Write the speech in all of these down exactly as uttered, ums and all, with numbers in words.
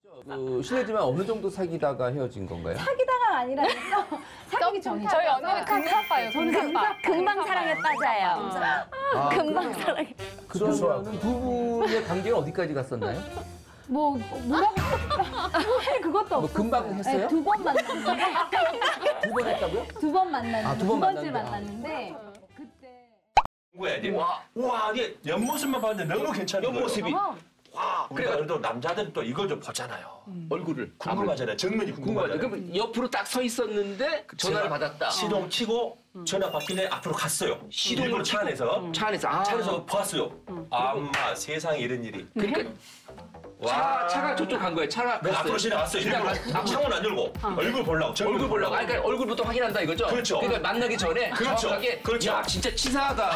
그 실례지만 어느 정도 사귀다가 헤어진 건가요? 사귀다가 아니라 사귀기 전에 저희 언니는 금사빠예요. 저는 금사빠. 금방 사랑에 빠져요. 아, 금방 사랑에. 그러면 두 분의 관계는 어디까지 갔었나요? 뭐 뭐라고 할 그것도 뭐 없어요. 금방 했어요? 두 번 만났는데 두 번 했다고요? 두 번 만났는데 아, 두 두 번 번째 만났는데. 만났는데 그때 뭐야, 이 와, 와, 이게 옆모습만 봤는데 너무 괜찮은 거예요. 옆모습이. 어, 와, 우리가 그래도 남자들은 또 이걸 좀 보잖아요. 얼굴을 궁금하잖아요. 정면이 궁금하죠. 궁금하잖아요. 그럼 옆으로 딱 서 있었는데 전화를 제가 받았다. 시동 치고 전화 받길래 앞으로 갔어요. 시동을 차 안에서 차 안에서 아. 차 안에서 보았어요. 아마 세상에 이런 일이. 그러니까 차 차가 저쪽 간 거예요. 차가 내가 갔어요. 앞으로 지나갔어요. 그냥 일부러 가- 창문 안 열고 얼굴 보려고. 정면 얼굴 보려고. 아, 그러니까 얼굴부터 확인한다 이거죠? 그렇죠. 그러니까 만나기 전에 그렇죠. 정확하게 그렇죠. 야 진짜 치사하다.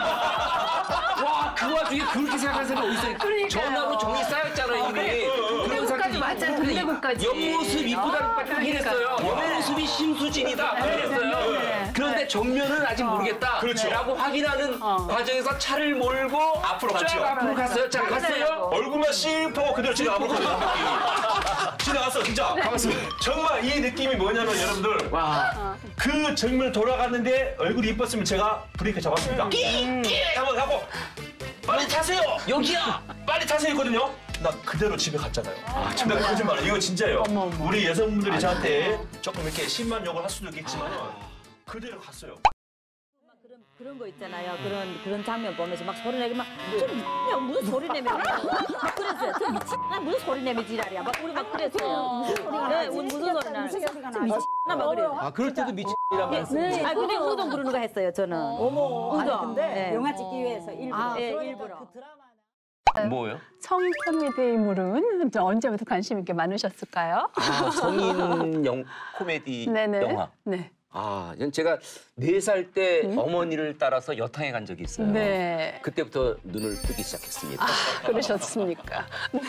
와, 그 와중에 그렇게 생각하는 사람이 어디 있어요? 전화로 정이 쌓였잖아요 이미. 그런 동대구까지 맞잖아, 동대구까지. 옆모습 이쁘다는 것까지 확인했어요. 옆모습이 심수진이다 확인했어요. 그런데 정면은 아직 모르겠다. 그렇죠. 라고 확인하는 과정에서 차를 몰고 앞으로 쫙 갔죠. 앞으로 갔어요. 자, 갔어요. 얼굴만 씹 하고 그대로 지나가버렸거든요. 지나갔어 진짜. 정말 이 느낌이 뭐냐면 여러분들 와. 그 정면을 돌아갔는데 얼굴이 이뻤으면 제가 브레이크 잡았습니다. 끼끼 한번 하고 빨리 타세요. 여기야. 빨리 타세요 했거든요. 나 그대로 집에 갔잖아요. 아, 정말 거짓말. 이거 진짜예요. 우리 여성분들이 저한테 조금 이렇게 심한 욕을 할 수도 있겠지만 그대로 갔어요. 그런 그런 거 있잖아요. 그런 그런 장면 보면서 막 소리 내고 막좀 무슨 소리 내면 막 그랬어요. 저 미친 나 무슨 소리 내면 지랄이야. 막 우리 막 그랬어요. 네, 우리 무슨 소리 나? 미친 막 그래요. 아 그럴 때도 미친이란 말씀. 네, 아 근데 우동 부르는 거 했어요. 저는. 어머 아니 근데 네. 영화 찍기 위해서 일부러 아, 예, 그러니까 일부러. 그 드라마 뭐예요? 성코미디 인물은 언제부터 관심 있게 많으셨을까요? 아, 성인용 코미디 네네. 영화. 네. 아, 이건 제가 네 살 때 어머니를 따라서 여탕에 간 적이 있어요. 네. 그때부터 눈을 뜨기 시작했습니다. 그러셨습니까?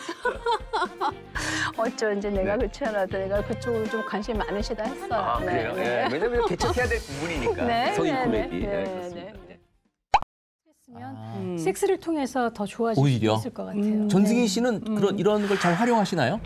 어쩐지 내가 그렇지 않아도 내가 그쪽으로 좀 관심이 많으시다 했어요. 네. 아, 그래요? 네. 예, 왜냐면 개척해야 될 부분이니까. 네, 성인 네, 코미디. 네, 네, 네, 그렇습니다. 네. 네. 했으면 섹스를 통해서 더 좋아질 오히려? 수 있을 것 같아요. 전승희 씨는 그런 이런 걸 잘 활용하시나요?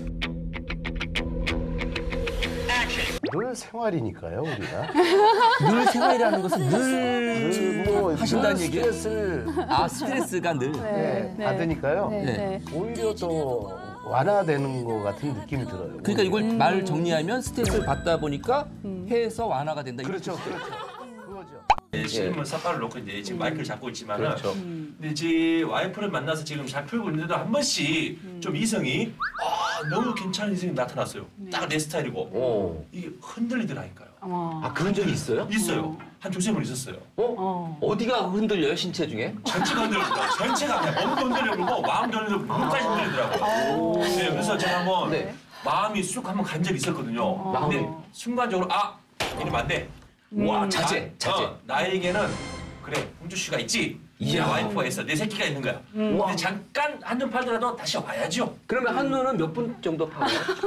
늘 생활이니까요, 우리가. 늘 생활이라는 것은 늘 늘 뭐, 하신다는 늘 얘기예요? 스트레스를 아 스트레스가 늘. 네, 받으니까요. 네, 네. 네. 오히려 더 완화되는 것 같은 느낌이 들어요. 그러니까 이걸 말 정리하면 스트레스를 받다 보니까 해서 완화가 된다. 그렇죠, 그렇죠. 그거죠. 네, 지금은 삿발을 놓고 이제 지금 마이크를 잡고 있지만은 그렇죠. 근데 제 와이프를 만나서 지금 잘 풀고 있는데도 한 번씩 좀 이성이 아 너무 괜찮은 이성이 나타났어요. 딱 내 스타일이고 오. 이게 흔들리더라니까요. 아, 그런 적이 있어요? 있어요. 한 두세 번 있었어요. 어? 어디가 흔들려요, 신체 중에? 전체가 흔들리더라고요. 전체가 그냥 몸도 흔들리고 마음도 흔들리고 몸까지 흔들리더라고요. 네, 그래서 제가 한번 네. 마음이 쑥 한번 간 적이 있었거든요. 마음이. 근데 순간적으로 아 이러면 안 돼. 와, 자제, 자제. 어, 나에게는 그래 홍주 씨가 있지. 내 이야. 와이프가 있어. 내 새끼가 있는 거야. 근데 잠깐 한눈 팔더라도 다시 와야죠. 그러면 한눈은 몇 분 정도 파요?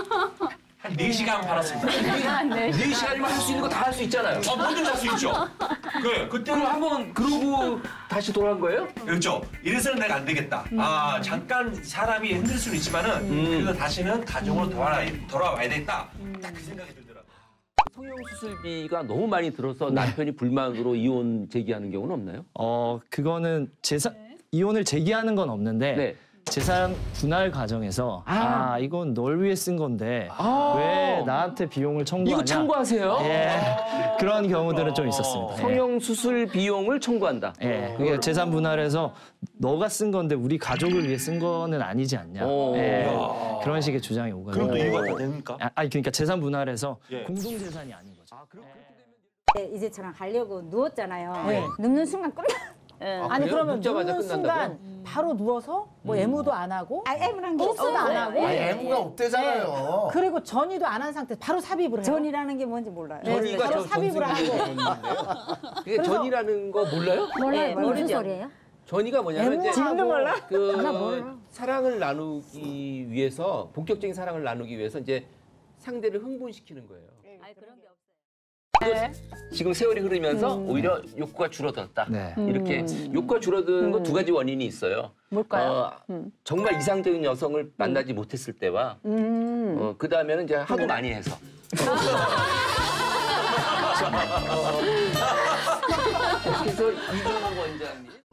한 네 시간 팔았습니다. 네 시간이면 할 수 있는 거 다 할 수 있잖아요. 아, 뭐든 할 수 있죠. 그래, 그럼 그때는 한번 그러고 다시 돌아간 거예요? 그렇죠. 이래서는 내가 안 되겠다. 아, 잠깐 사람이 힘들 수는 있지만은 그래도 다시는 가정으로 돌아와야, 돌아와야 되겠다. 딱 그 생각이 들더라고요. 성형 수술비가 너무 많이 들어서 남편이 불만으로 이혼 제기하는 경우는 없나요? 어 그거는 재산 이혼을 제기하는 건 없는데 네. 재산 분할 과정에서 아, 아. 이건 널 위해 쓴 건데 아. 왜 나한테 비용을 청구하냐? 이거 청구하세요? 예 그런 경우들은 좀 있었습니다. 예. 성형 수술 비용을 청구한다. 예, 그게 재산 분할해서 너가 쓴 건데 우리 가족을 위해 쓴 거는 아니지 않냐? 오. 예, 그런 식의 주장이 오거든요. 그럼 또 이유가 다 됩니까? 아, 아니 그러니까 재산 분할해서 예. 공동 재산이 아닌 거죠. 네, 이제 저랑 하려고 누웠잖아요. 네. 눕는 순간 끝나. 예. 아, 아니 그래요? 그러면 눕자마자 눕는 끝난다고요? 순간 바로 누워서 뭐 애무도 안 하고 아, 애무란 게 흡수도 안 없어요. 하고 아, 애무가 없대잖아요. 그리고 전이도 안 한 상태에서 바로 삽입을 해요. 전이라는 게 뭔지 몰라요. 네, 전이가 바로 저 삽입을 전승이 하고 이게 전이라는 거 몰라요? 몰라요. 무슨 모르죠. 소리예요? 전이가 뭐냐면 애무 이제 지금도 몰라? 그 사랑을 나누기 위해서 본격적인 사랑을 나누기 위해서 이제 상대를 흥분시키는 거예요. 아니, 그런 게 없어요. 네. 지금 세월이 흐르면서 오히려 욕구가 줄어들었다. 네. 이렇게 욕구가 줄어드는 건 두 가지 원인이 있어요. 뭘까요? 어, 정말 이상적인 여성을 만나지 못했을 때와 음. 어, 그 다음에는 이제 하도 많이 해서. 어, 그래서 이종호 원장님.